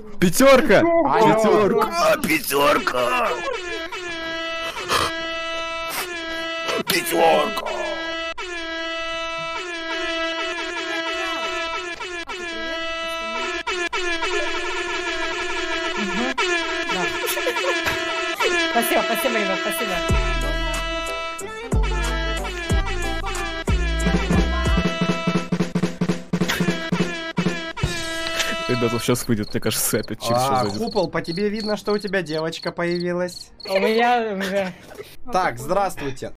Пятерка! Пятерка! Пятерка! Пятерка! Спасибо, спасибо, ребят, спасибо. Ребята, сейчас выйдет, мне кажется, опять через что зайдет. Хупл, по тебе видно, что у тебя девочка появилась. У меня уже... Так, здравствуйте.